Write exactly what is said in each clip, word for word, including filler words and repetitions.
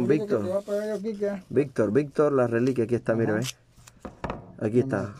Víctor. Víctor, Víctor, la reliquia, aquí está, mire, ¿ves? Aquí está.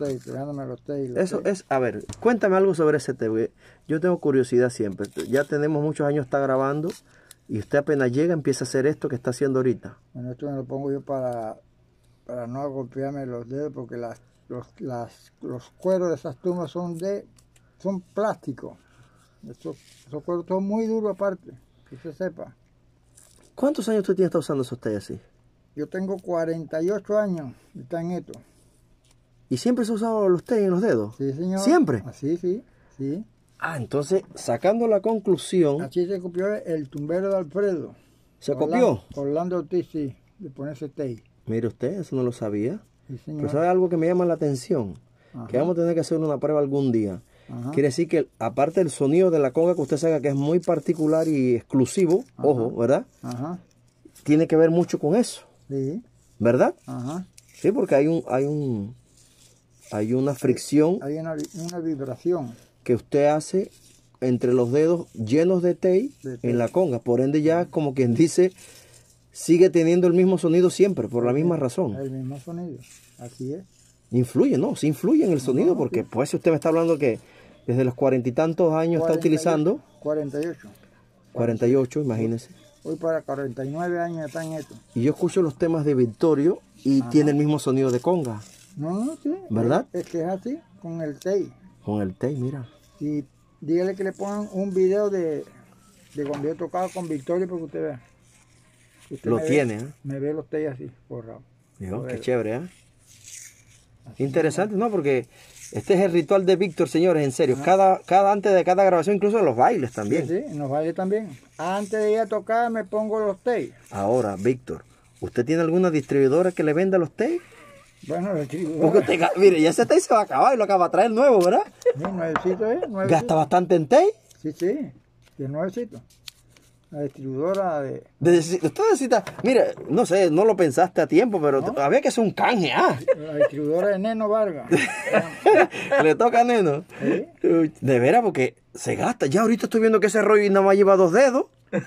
Eso es, a ver, cuéntame algo sobre ese té. Yo tengo curiosidad siempre. Ya tenemos muchos años, está grabando, y usted apenas llega, empieza a hacer esto que está haciendo ahorita. Bueno, esto me lo pongo yo para, para no golpearme los dedos, porque las, los, las, los cueros de esas tumbas son de son plásticos. Estos, esos cueros son muy duros aparte, que se sepa. ¿Cuántos años usted tiene está usando esos tés así? Yo tengo cuarenta y ocho años, está en esto. ¿Y siempre se ha usado los tés en los dedos? Sí, señor. ¿Siempre? Así, sí, sí. Ah, entonces, sacando la conclusión... Así se copió el tumbero de Alfredo. ¿Se Orlando, copió? Orlando Ortiz, sí, de ponerse té. Mire usted, eso no lo sabía. Sí, señor. Pero sabe algo que me llama la atención. Ajá. Que vamos a tener que hacer una prueba algún día. Ajá. Quiere decir que, aparte del sonido de la conga, que usted sabe que es muy particular y exclusivo, ajá, ojo, ¿verdad? Ajá. Tiene que ver mucho con eso. Sí. ¿Verdad? Ajá. Sí, porque hay un, hay un, hay una fricción. Hay una, una vibración que usted hace entre los dedos llenos de té, de té en la conga. Por ende, ya, como quien dice, sigue teniendo el mismo sonido siempre, por la misma razón. El mismo sonido, así es. Influye, ¿no? Sí influye en el sonido, no, porque sí. Pues si usted me está hablando que desde los cuarenta y tantos años cuarenta y ocho, está utilizando... cuarenta y ocho. cuarenta y ocho, imagínese. Hoy para cuarenta y nueve años está en esto. Y yo escucho los temas de Victorio y ajá, tiene el mismo sonido de conga. No, no, sí. ¿Verdad? Es, es que es así, con el té. Con el té, mira. Y dígale que le pongan un video de, de cuando yo tocaba con Victorio, porque usted vea. Usted lo me tiene, ve, ¿eh? Me ve los té así, forrados. Qué chévere, ¿eh? Así interesante, ¿no? Porque este es el ritual de Víctor, señores, en serio. Cada, cada antes de cada grabación, incluso en los bailes también. Sí, sí, en los bailes también. Antes de ir a tocar me pongo los té. Ahora, Víctor, ¿usted tiene alguna distribuidora que le venda los té? Bueno, la distribuidora. Usted, mire, ya ese té se va a acabar y lo acaba de traer nuevo, ¿verdad? Sí, nuevecito, ¿eh? Nuevecito. ¿Gasta bastante en té? Sí, sí, es nuevecito. La distribuidora de... de usted necesita, mire, no sé, no lo pensaste a tiempo, pero ¿no? Había que hacer un canje, ¿ah? La distribuidora de Neno Vargas. ¿Le toca a Neno? ¿Sí? De veras, porque se gasta. Ya ahorita estoy viendo que ese rollo nada más lleva dos dedos.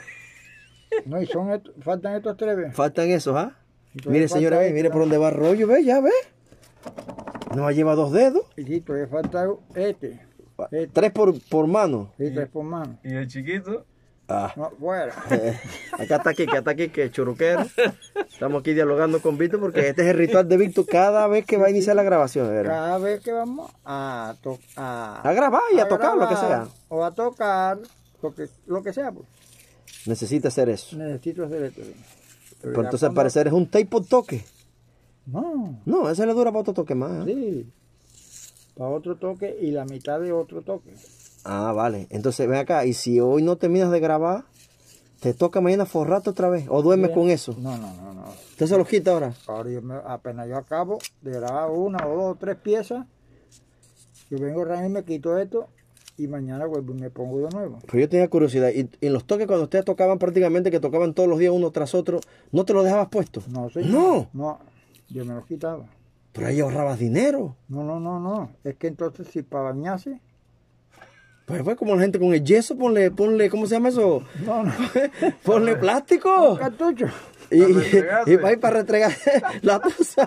No, y son estos, faltan estos tres. Faltan esos, ¿ah? Mire, señora, ve, mire por dónde va el rollo, ve, ya ve. Nada más lleva dos dedos. Y sí, todavía falta este. este. Tres por, por mano. Sí, tres por mano. ¿Y el chiquito? Ah. No, fuera. Eh, acá está aquí, acá está aquí, que churuquero. Estamos aquí dialogando con Víctor porque este es el ritual de Víctor cada vez que va a iniciar la grabación, ¿verdad? Cada vez que vamos a, to a, a grabar y a, a tocar, grabar, lo que sea. O a tocar, lo que, lo que sea, pues. Necesita hacer eso. Necesito hacer esto. Pero, Pero entonces al parecer es un tape por toque. No. No, ese le dura para otro toque más. ¿eh? Sí. Para otro toque y la mitad de otro toque. Ah, vale. Entonces ven acá. Y si hoy no terminas de grabar, te toca mañana forrarte otra vez. ¿O duermes Bien. con eso? No, no, no, no. ¿Usted se los quita ahora? Ahora yo me, apenas yo acabo de grabar una o dos o tres piezas, yo vengo a reunir, me quito esto y mañana vuelvo y me pongo de nuevo. Pero yo tenía curiosidad. ¿Y en los toques cuando ustedes tocaban prácticamente, que tocaban todos los días uno tras otro, no te los dejabas puestos? No, señor. No. No, yo me los quitaba. Pero ahí ahorrabas dinero. No, no, no, no. Es que entonces si para bañarse... Pues fue como la gente con el yeso, ponle, ponle, ¿cómo se llama eso? No, no. Ponle plástico. Un cartucho. Y, y, y para ir para restregar la tusa.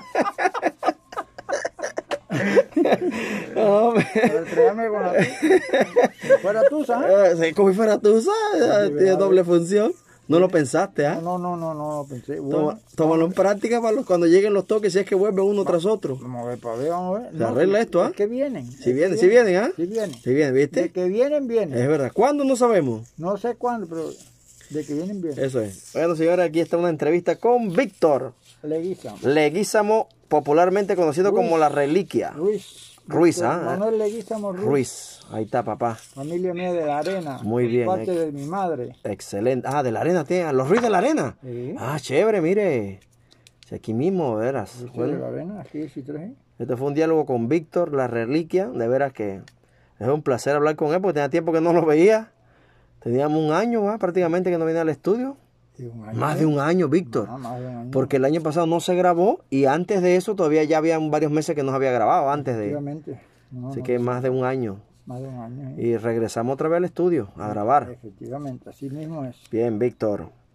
No, para restregarme con la tusa. Fuera tusa, ¿eh? Sí, como si fuera tusa, tiene doble función. No lo pensaste, ¿ah? ¿eh? No, no, no, no, no lo pensé. Bueno, Toma, tómalo en práctica para los, cuando lleguen los toques, si es que vuelven uno va, tras otro. Vamos a ver, para ver, vamos a ver. Se no, arregla si, esto, ¿ah? ¿eh? Es que vienen. Si vienen, si vienen, ¿ah? Si vienen. Si vienen, ¿viste? De que vienen, vienen. Es verdad. ¿Cuándo? No sabemos. No sé cuándo, pero de que vienen, vienen. Eso es. Bueno, señores, aquí está una entrevista con Víctor Leguízamo. Leguízamo, popularmente conocido Ruiz. como La Reliquia. Ruiz. Ruiz, Víctor ¿ah? Manuel Leguízamo Ruiz. Ruiz. Ahí está, papá. Familia mía de la Arena. Muy bien. Parte eh. de mi madre. Excelente. Ah, de la Arena, tía. Los Ruiz de la Arena. Sí. Ah, chévere, mire. Si aquí mismo, verás. Ruiz Bueno, de la Arena, aquí sí traje. este fue un diálogo con Víctor, La Reliquia. De veras que es un placer hablar con él porque tenía tiempo que no lo veía. Teníamos un año, ¿ah? Prácticamente que no venía al estudio. De un año, Más de un año, Víctor. No, más de un año. Porque el año pasado no se grabó y antes de eso todavía ya habían varios meses que no se había grabado antes de. Efectivamente. No, Así no, que sí. más de un año. Más de un año. ¿eh? Y regresamos otra vez al estudio a grabar. Efectivamente, así mismo es. Bien, Víctor.